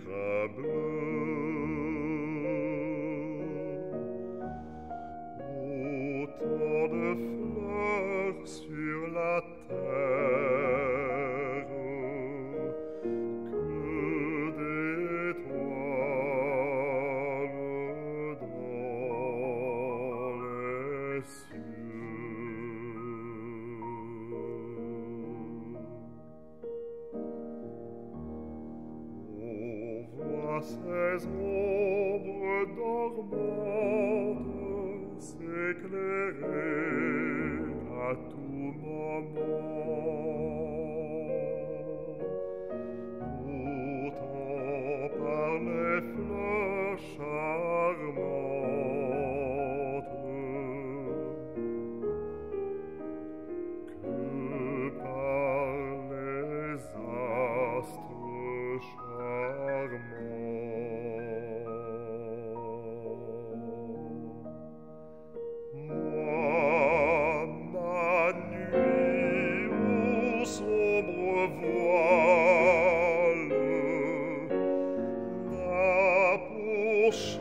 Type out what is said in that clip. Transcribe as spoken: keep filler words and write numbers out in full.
grains bleus, autant de fleurs sur la terre que d'étoiles dans les cieux. On voit ces ombres dormantes s'éclairer à tout moment, autant par les fleurs charmantes que par les astres charmants. Moi, ma nuit au sombre voile n'a pour